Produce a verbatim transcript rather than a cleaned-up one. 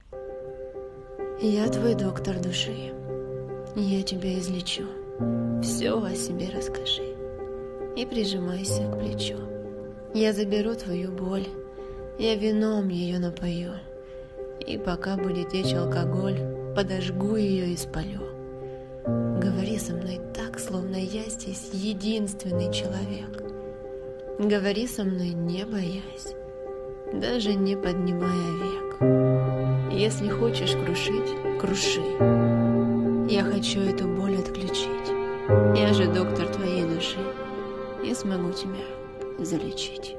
Я твой доктор души. Я тебя излечу. Все о себе расскажи. И прижимайся к плечу. Я заберу твою боль. Я вином ее напою. И пока будет течь алкоголь, подожгу ее и спалю. Говори со мной так, словно я здесь единственный человек. Говори со мной, не боясь, даже не поднимая век. Если хочешь крушить, круши. Я хочу эту боль отключить. Я же доктор твоей души и смогу тебя залечить.